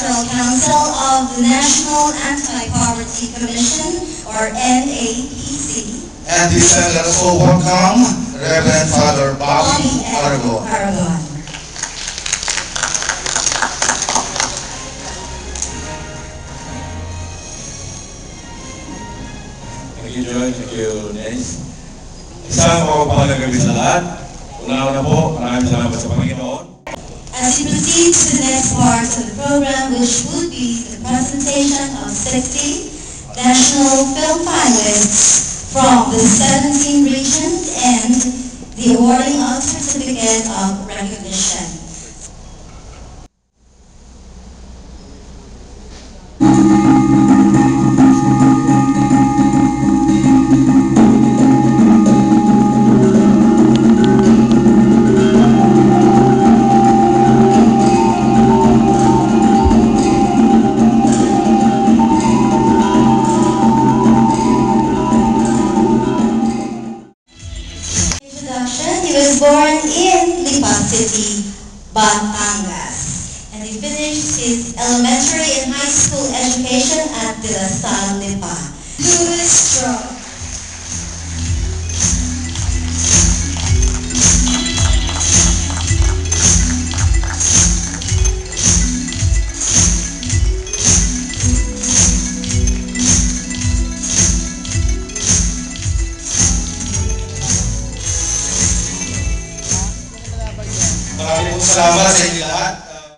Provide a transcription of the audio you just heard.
Cultural Council of the National Anti-Poverty Commission, or NAPC. And we also welcome Reverend Father Bobby Aragon. Thank you, Joy. Thank you, Nes. Isang mapagpahalang gabi sa lahat. Una-una po, maraming salamat sa Panginoon. As we proceed to the next part of the program, which would be the presentation of 60 national film finalists from the 17 regions and the awarding of certificate of recognition. He was born in Lipa City, Batangas, and he finished his elementary and high school education at De La Salle, Lipa. Who is strong? Maraming salamat sa inyo